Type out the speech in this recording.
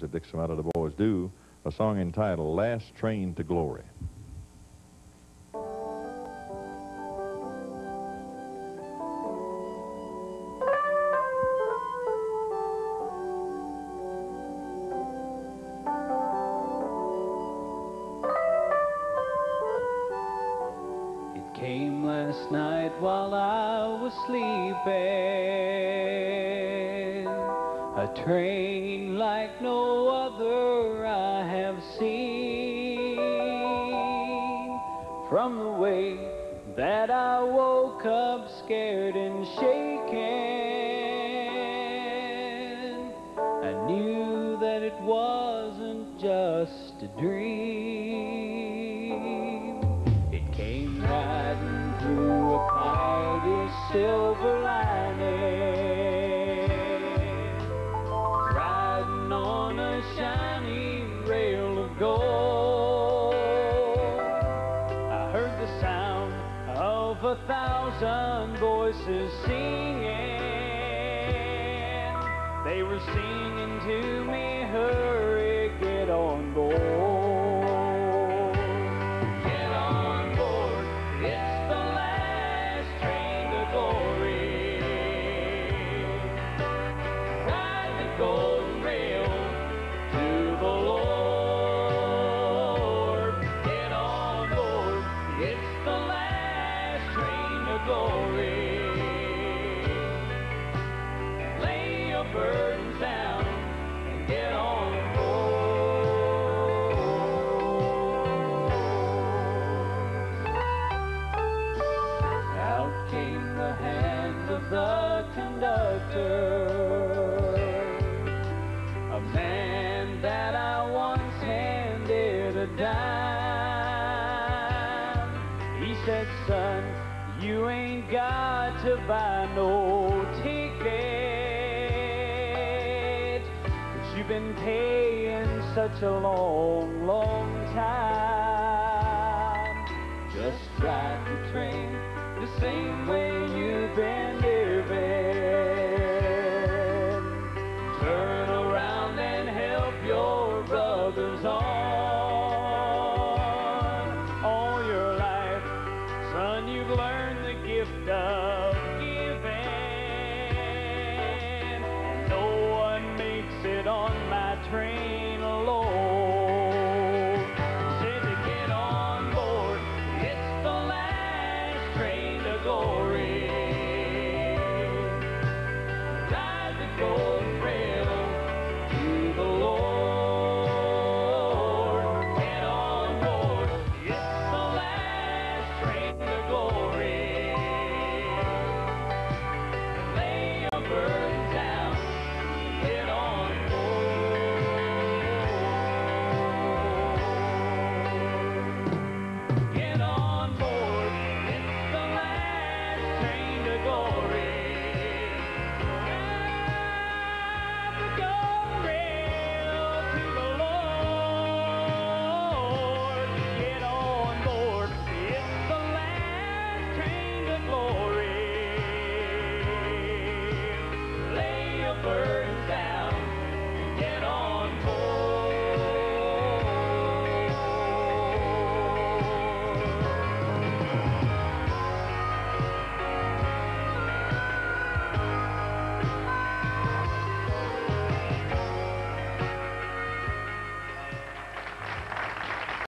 the Dixie Melody Boys do, a song entitled Last Train to Glory. Came last night while I was sleeping, a train like no other I have seen. From the way that I woke up scared and shaken, I knew that it wasn't just a dream. It came riding through a cloud of silver lining, riding on a shiny rail of gold. I heard the sound of 1,000 voices singing. They were singing to me, hurry, get on board. Golden rail to the Lord. Get on board, it's the last train to glory. Lay your burdens down and get on board. Out came the hand of the conductor, a man that I once handed a dime. He said, son, you ain't got to buy no ticket, but you've been paying such a long, long time. Just ride the train the same way you've been living. Turn around and help your brothers on. All your life, son, you've learned the gift of giving. No one makes it on my train.